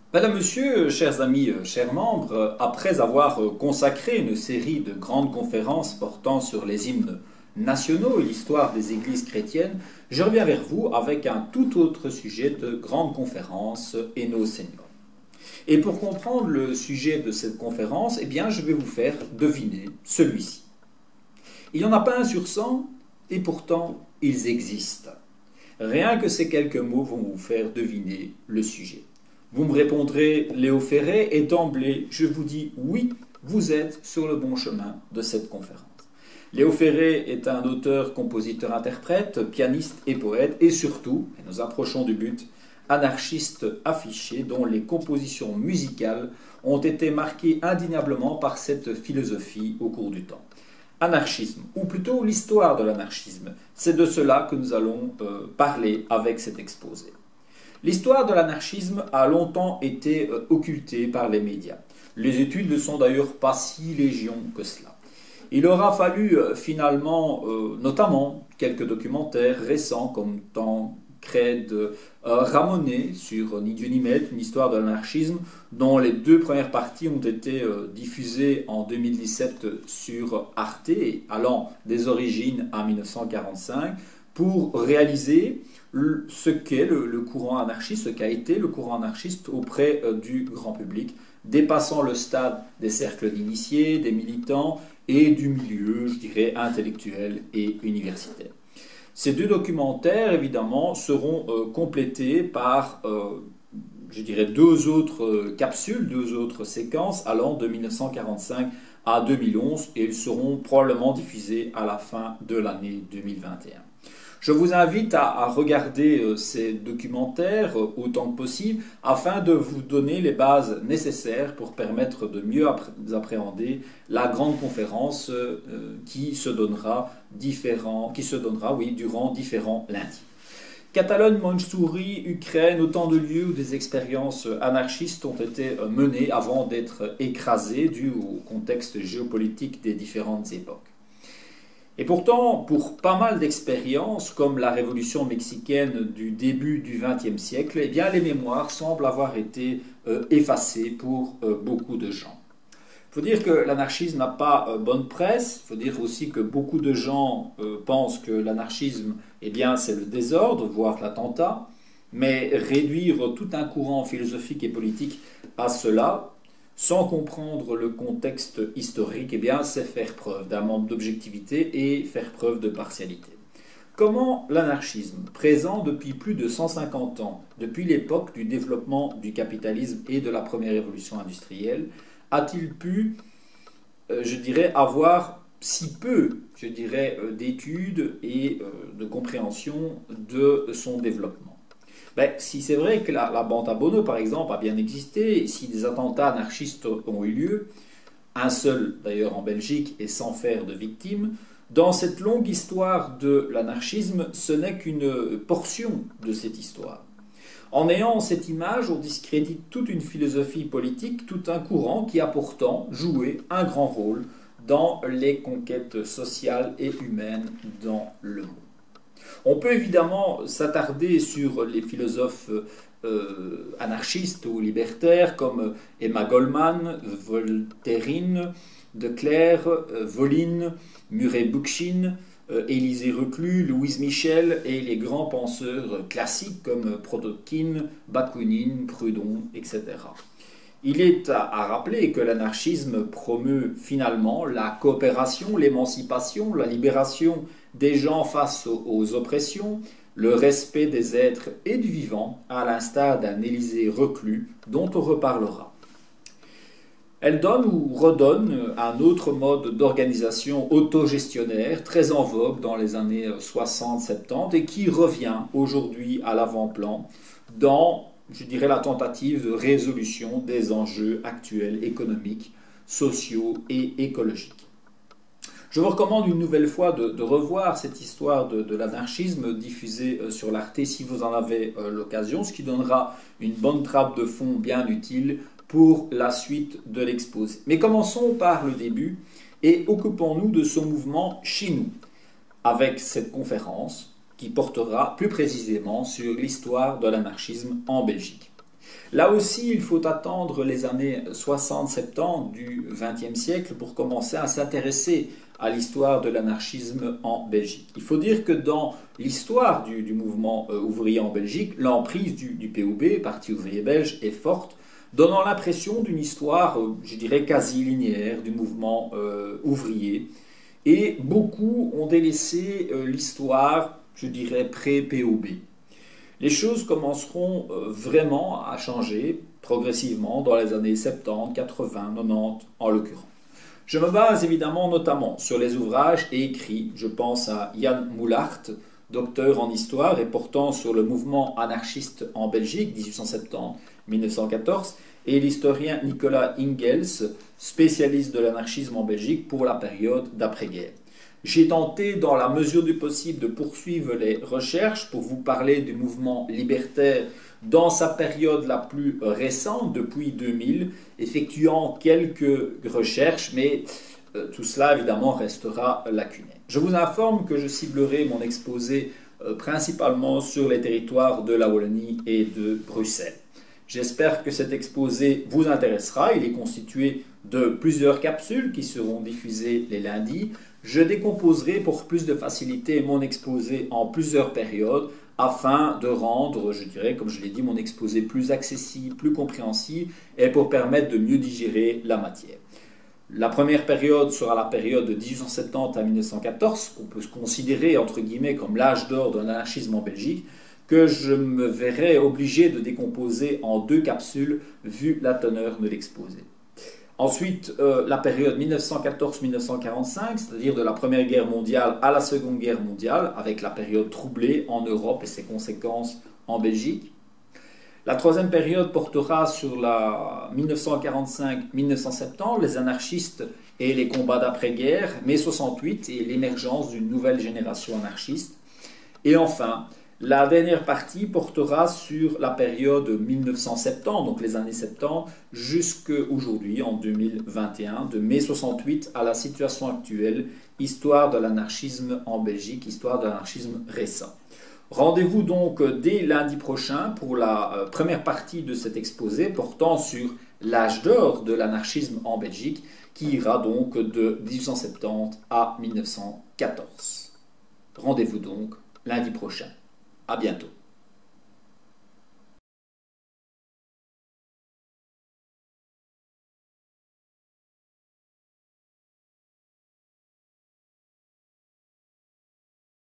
Madame, Monsieur, chers amis, chers membres, après avoir consacré une série de grandes conférences portant sur les hymnes nationaux et l'histoire des églises chrétiennes, je reviens vers vous avec un tout autre sujet de grande conférence et nos seigneurs. Et pour comprendre le sujet de cette conférence, eh bien, je vais vous faire deviner celui-ci. Il n'y en a pas un sur 100, et pourtant, ils existent. Rien que ces quelques mots vont vous faire deviner le sujet. Vous me répondrez Léo Ferré et d'emblée, je vous dis oui, vous êtes sur le bon chemin de cette conférence. Léo Ferré est un auteur, compositeur, interprète, pianiste et poète et surtout, et nous approchons du but, anarchiste affiché dont les compositions musicales ont été marquées indéniablement par cette philosophie au cours du temps. Anarchisme, ou plutôt l'histoire de l'anarchisme, c'est de cela que nous allons parler avec cet exposé. L'histoire de l'anarchisme a longtemps été occultée par les médias. Les études ne sont d'ailleurs pas si légion que cela. Il aura fallu finalement, notamment, quelques documentaires récents comme Tancred Ramonet sur Ni Dieu ni Maître, une histoire de l'anarchisme, dont les deux premières parties ont été diffusées en 2017 sur Arte, allant des origines à 1945, pour réaliser ce qu'est le courant anarchiste, ce qu'a été le courant anarchiste auprès du grand public, dépassant le stade des cercles d'initiés, des militants et du milieu, je dirais, intellectuel et universitaire. Ces deux documentaires, évidemment, seront complétés par, je dirais, deux autres capsules, deux autres séquences allant de 1945 à 2011 et ils seront probablement diffusés à la fin de l'année 2021. Je vous invite à regarder ces documentaires autant que possible afin de vous donner les bases nécessaires pour permettre de mieux appréhender la grande conférence qui se donnera durant différents lundis. Catalogne, Mandchourie, Ukraine, autant de lieux où des expériences anarchistes ont été menées avant d'être écrasées dû au contexte géopolitique des différentes époques. Et pourtant, pour pas mal d'expériences, comme la révolution mexicaine du début du XXe siècle, eh bien, les mémoires semblent avoir été effacées pour beaucoup de gens. Il faut dire que l'anarchisme n'a pas bonne presse. Il faut dire aussi que beaucoup de gens pensent que l'anarchisme, eh bien, c'est le désordre, voire l'attentat. Mais réduire tout un courant philosophique et politique à cela, sans comprendre le contexte historique, eh bien, c'est faire preuve d'un manque d'objectivité et faire preuve de partialité. Comment l'anarchisme, présent depuis plus de 150 ans, depuis l'époque du développement du capitalisme et de la première révolution industrielle, a-t-il pu, je dirais, avoir si peu, je dirais, d'études et de compréhension de son développement? Si c'est vrai que la bande à Bono, par exemple, a bien existé, si des attentats anarchistes ont eu lieu, un seul d'ailleurs en Belgique et sans faire de victimes, dans cette longue histoire de l'anarchisme, ce n'est qu'une portion de cette histoire. En ayant cette image, on discrédite toute une philosophie politique, tout un courant qui a pourtant joué un grand rôle dans les conquêtes sociales et humaines dans le monde. On peut évidemment s'attarder sur les philosophes anarchistes ou libertaires comme Emma Goldman, Voltairine, De Cleyre, Volin, Murray Bookchin, Élisée Reclus, Louise Michel et les grands penseurs classiques comme Kropotkin, Bakounine, Proudhon, etc. Il est à rappeler que l'anarchisme promeut finalement la coopération, l'émancipation, la libération des gens face aux oppressions, le respect des êtres et du vivant, à l'instar d'un Élisée Reclus dont on reparlera. Elle donne ou redonne un autre mode d'organisation autogestionnaire très en vogue dans les années 60-70 et qui revient aujourd'hui à l'avant-plan dans, je dirais, la tentative de résolution des enjeux actuels économiques, sociaux et écologiques. Je vous recommande une nouvelle fois de revoir cette histoire de l'anarchisme diffusée sur l'Arte si vous en avez l'occasion, ce qui donnera une bonne trappe de fond bien utile pour la suite de l'exposé. Mais commençons par le début et occupons-nous de ce mouvement chez nous, avec cette conférence qui portera plus précisément sur l'histoire de l'anarchisme en Belgique. Là aussi, il faut attendre les années 60-70 du XXe siècle pour commencer à s'intéresser à l'histoire de l'anarchisme en Belgique. Il faut dire que dans l'histoire du mouvement ouvrier en Belgique, l'emprise du POB, Parti ouvrier belge, est forte, donnant l'impression d'une histoire, je dirais, quasi linéaire du mouvement ouvrier. Et beaucoup ont délaissé l'histoire, je dirais, pré-POB. Les choses commenceront vraiment à changer progressivement dans les années 70, 80, 90 en l'occurrence. Je me base évidemment notamment sur les ouvrages et écrits, je pense à Jan Moulaert, docteur en histoire et portant sur le mouvement anarchiste en Belgique 1870-1914, et l'historien Nicolas Ingels, spécialiste de l'anarchisme en Belgique pour la période d'après-guerre. J'ai tenté, dans la mesure du possible, de poursuivre les recherches pour vous parler du mouvement libertaire dans sa période la plus récente, depuis 2000, effectuant quelques recherches, mais tout cela, évidemment, restera lacunaire. Je vous informe que je ciblerai mon exposé principalement sur les territoires de la Wallonie et de Bruxelles. J'espère que cet exposé vous intéressera. Il est constitué de plusieurs capsules qui seront diffusées les lundis. Je décomposerai pour plus de facilité mon exposé en plusieurs périodes afin de rendre, je dirais, comme je l'ai dit, mon exposé plus accessible, plus compréhensible et pour permettre de mieux digérer la matière. La première période sera la période de 1870 à 1914, qu'on peut considérer entre guillemets comme l'âge d'or de l'anarchisme en Belgique, que je me verrai obligé de décomposer en deux capsules vu la teneur de l'exposé. Ensuite, la période 1914-1945, c'est-à-dire de la Première Guerre mondiale à la Seconde Guerre mondiale, avec la période troublée en Europe et ses conséquences en Belgique. La troisième période portera sur la 1945-1970, les anarchistes et les combats d'après-guerre, mai 68 et l'émergence d'une nouvelle génération anarchiste. Et enfin, la dernière partie portera sur la période 1970, donc les années 70, jusqu'à aujourd'hui, en 2021, de mai 68 à la situation actuelle, histoire de l'anarchisme en Belgique, histoire de l'anarchisme récent. Rendez-vous donc dès lundi prochain pour la première partie de cet exposé portant sur l'âge d'or de l'anarchisme en Belgique, qui ira donc de 1870 à 1914. Rendez-vous donc lundi prochain. À bientôt.